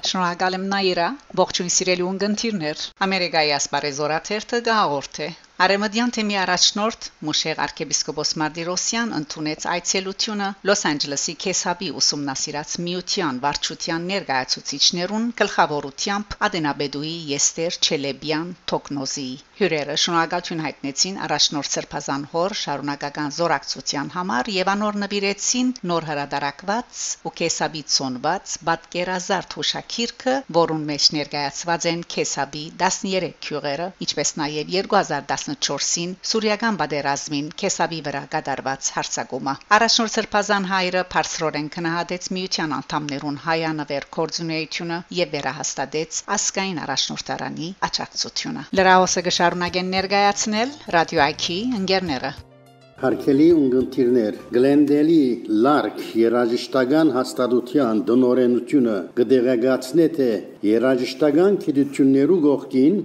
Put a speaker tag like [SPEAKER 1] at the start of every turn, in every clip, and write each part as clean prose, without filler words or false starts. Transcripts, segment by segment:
[SPEAKER 1] Շնորհակալ եմ Նաիրա, ողջույն սիրելի ունգընտիրներ։ Ամերիկայի ասպարեզ օրաթերթը գահորտ է։ Արեմդյան թեմի առաջնորդ Մուշեղ arczepiskopos Mardirosyan ընդունեց այցելությունը Լոս Անջելեսի Քեսաբի ուսումնասիրած միության վարչության ներկայացուցիչներուն գլխավորությամբ Ադենաբեդուի Եսթեր Չելեբյան Թոկնոզի հյուրերը շնորհակալություն հայտնեցին առաջնորդ Սրբազան հոր շարունակական զորակցության համար եւ անոր նվիրեցին նոր հրադարակված ու Քեսաբի ծոնված բادկերազարդ հուշակիրքը, որուն մեջ ներկայացված են Քեսաբի 13 քյուղերը, ինչպես նաեւ 2014-ին Սուրիական բادرազմին Քեսաբի վրա կատարված հարձակումը։ Առաջնորդ Սրբազան հայրը բարձրորեն քննադեց միության անդամներուն հայանվեր կորձունեությունը եւ վերահաստատեց ասկային առաջնորդարանի աջակցությունը։ Լրահոսը կշարունակեն ներկայացնել ռադիոյի ընկերները։
[SPEAKER 2] Հարկելի ունգընտիրներ, Գլենդելի լարկ երաժշտական հաստատության դնորենությունը կդեղեկացնե թե երաժշտական գիտություններու գողքին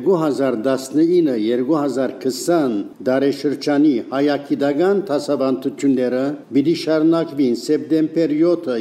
[SPEAKER 2] 2019-2020 դարաշրջանի հայագիտական դասավանդությունները պիտի շարունակվին սեպտեմբեր 7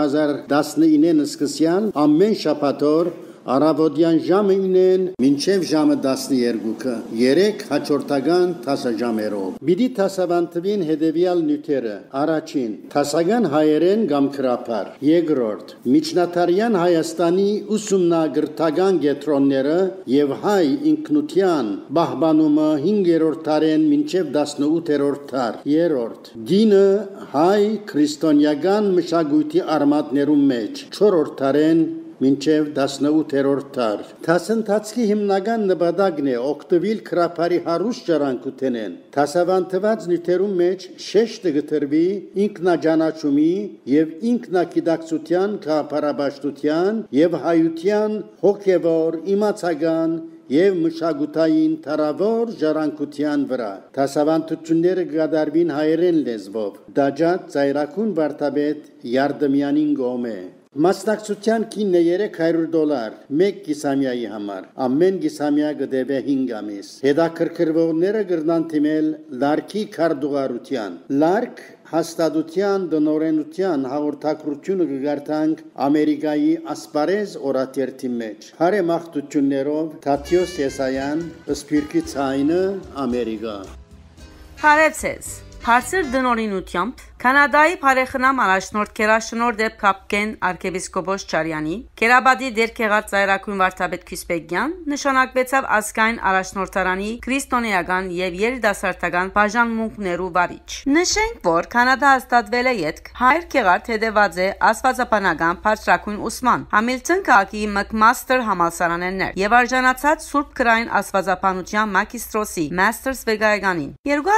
[SPEAKER 2] 2019-ին սկսյան ամեն շաբաթօր Արաբոդյան ժամը 9-ին մինչև ժամը 12-ը 3 հաջորդական տասաժամերով։ Բիդի տասավանդվին հետևյալ նյութերը. Առաջին՝ տասական հայերեն կամ քրապար։ Երկրորդ՝ միջնադարյան Հայաստանի ուսումնագրթական կենտրոնները եւ հայ ինքնության պահպանումը 5-րդ դարեն մինչև 18-րդ դար։ Երրորդ՝ դինը հայ քրիստոնեական մշակույթի արմատներում մեջ 4-րդ դարեն մինչև 18-րդ դար։ Դասընթացի հիմնական նպատակն է օգտվել քրապարի հարուստ ժառանգութենեն։ Դասավանդված նյութերում մեջ շեշտը գտնվի ինքնաճանաչումի եւ ինքնագիտակցության քրապարաբաշխության եւ հայության հոգեվոր իմացական եւ մշակութային տարավոր ժառանգության վրա։ Դասավանդությունները կդարվին հայերեն լեզվով։ Դաջատ Ծայրակուն Վարդապետ Յարդեմյանին գոմե Մասնակցության քինը $300 մեկ գիսամյայի համար ամեն գիսամյա կդեվե 5 ամիս հետաքրքրվողները կգրնան թիմել լարքի քարտուղարության լարք հաստատության դնորենության հաղորդակցությունը կգարտանք Ամերիկայի ասպարեզ օրաթերթի մեջ հարեմախտություններով Թաթիոս Եսայան Սպիրկի ցայնը Ամերիկա
[SPEAKER 3] Հարեցես Փարսեր դնորինությամբ Կանադայի բարեխնամ առաջնորդ Քերաշնոր դեպ Կապկեն arczepiskopos Չարյանի Կերաբադի դերքեղած Ծայրակույն Վարդապետ Քյուսպեգյան նշանակվեցավ ասկային առաջնորդարանի քրիստոնեական եւ երիտասարդական բաժանմունքներու վարիչ։ Նշենք, որ Կանադա հաստատվել է յետք հայր քեղարդ հետևած է աստվածապանական բարձրակույն ուսման Համիլտոն քաղաքի McMaster համալսարաններ եւ արժանացած Սուրբ Քրային աստվածապանության մագիստրոսի Masters վեգայականին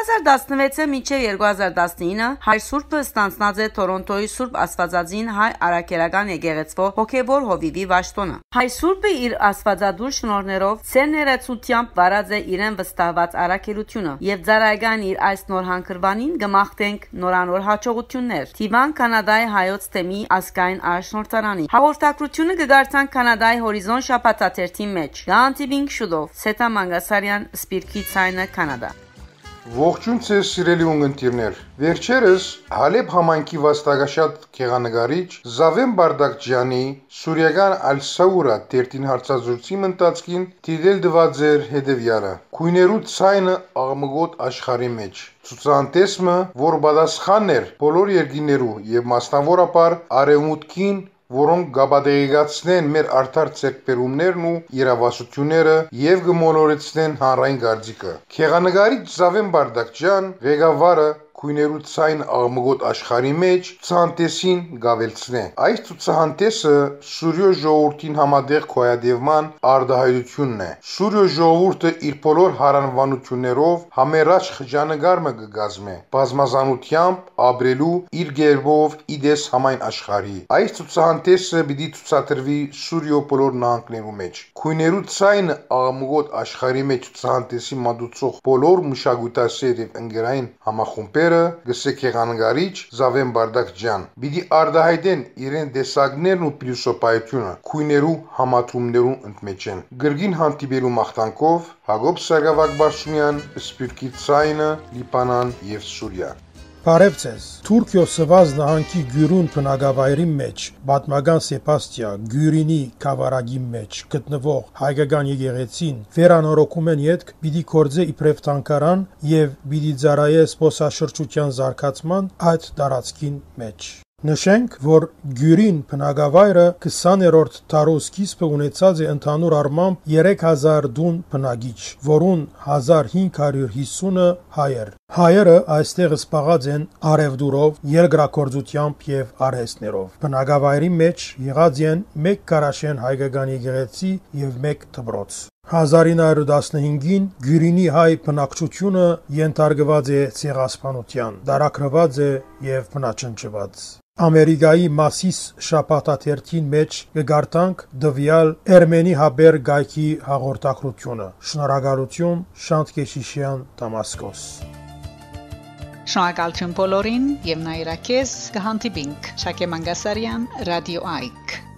[SPEAKER 3] 2016-ը մինչեւ 2019 հայ Սուրբը ստանձնած է Տորոնտոյի Սուրբ Աստվածածին հայ արաքելական եկեղեցվո հոգևոր հովիվի վաշտոնը։ Հայ Սուրբը իր աստվածադուր շնորհներով ցերներեցությամբ վարած է իրեն վստահված արաքելությունը եւ ծառայական իր այս նոր հանգրվանին գմախտենք նորանոր հաջողություններ։ Թիվան Կանադայի հայոց թեմի ասկային առաջնորդարանի հաղորդակցությունը կգարտան Կանադայի հորիզոն շաբաթաթերթի մեջ։ Գանտիվինգ շուտով Սետա Մանգասարյան Սպիրկի ցայնը Կանադա
[SPEAKER 4] Ողջույն ձեզ սիրելի ունգընտիրներ։ Վերջերս Հալեբ համայնքի վաստակաշատ քեղանկարիչ Զավեն Բարդակջյանի Սուրիական Ալ-Սաուրա դերտին հարցազրույցի ընթացքին դիտել դված էր հետևյալը. Քույներու ցայնը աղմուգոտ աշխարհի մեջ ցուցանտեսմը, որ պատասխանն էր բոլոր երկիներու եւ մասնավորապես արևմուտքին որոնք գաբադեգացնեն մեր արդար ցերկբերումներն ու իրավասությունները եւ գմոլորեցնեն հանրային գարձիկը։ Քեղանկարիչ Զավեն Բարդակջյան ղեկավարը քույներու ցայն աղմուգոտ աշխարհի մեջ ցուցահանդեսին գավելցնե։ Այս ցուցահանդեսը Սուրիո ժողովրդին համադեղ կոյադևման արդահայտությունն է։ Սուրիո ժողովուրդը իր բոլոր հարանվանություններով համերաչ խճանկարը կգազմե, բազմազանությամբ ապրելու իր գերբով իդես համայն աշխարհի։ Այս ցուցահանդեսը պիտի ցուցադրվի Սուրիո բոլոր նահանգներու մեջ։ Քույներու ցայնը աղմուգոտ աշխարհի մեջ ցուցահանդեսի մատուցող բոլոր մշակութասեր եւ ընկերային համախումբեր գսե քեղանկարիչ Զավեն Բարդակջյան պիտի արդահայտեն իրեն դեսագներն ու փիլիսոփայությունը քույներու համատրումներու ընդմեջեն գրգին հանդիպելու մաղթանքով Հակոբ Սարգսակ Բարսումյան Սպիրկի ցայնը Լիբանան եւ Սուրիա
[SPEAKER 5] Բարևձեզ։ Թուրքիո Սվազ նահանգի Գյուրուն բնակավայրի մեջ, Պատմական Սեբաստիա Գյուրինի կավարագի մեջ գտնվող հայկական եկեղեցին վերանորոգում են յետք պիտի կործե իբրև թանգարան եւ պիտի ծառայե զբոսաշրջության զարգացման այդ տարածքին մեջ։ Նշենք, որ Գյուրին բնակավայրը 20-րդ դարու սկիզբը ունեցած է ընդհանուր առմամբ 3000 դուն բնակիչ, որուն 1550-ը հայեր։ Հայերը այստեղ զբաղած են արևդուրով, երկրագործությամբ եւ արհեստներով։ Բնակավայրի մեջ եղած են 1 գարաշեն հայկական եկեղեցի եւ 1 դպրոց։ 1915-ին Գյուրինի հայ բնակչությունը ենթարկված է ցեղասպանության, դարակրված է եւ բնաճնճված։ Ամերիկայի Մասիս շաբաթաթերթին մեջ կգարտանք դվյալ Էրմենի հաբեր գայքի հաղորդակցությունը։ Շնորհակալություն Շանթ Կեշիշյան, Դամասկոս։
[SPEAKER 1] Շնորհակալություն բոլորին եւ նայրակես կհանդիպինք Շակե Մանգասարյան, Ռադիո Այք։